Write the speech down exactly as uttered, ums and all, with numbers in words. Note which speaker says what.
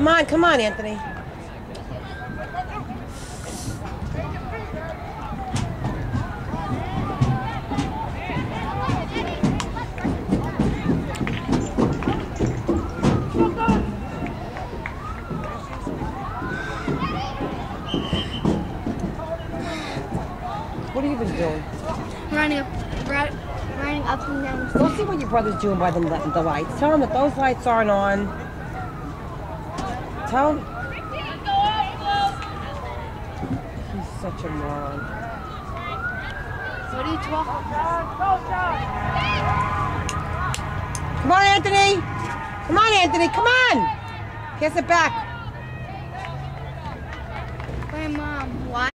Speaker 1: Come on, come on, Anthony. What have you been doing?
Speaker 2: Running up, running up and down.
Speaker 1: Go see what your brother's doing by the, the lights. Tell him that those lights aren't on. Tell him. He's such a moron.
Speaker 2: What are you talking about?
Speaker 1: Come on, Anthony. Come on, Anthony. Come on. Kiss it back.
Speaker 2: My mom. Why?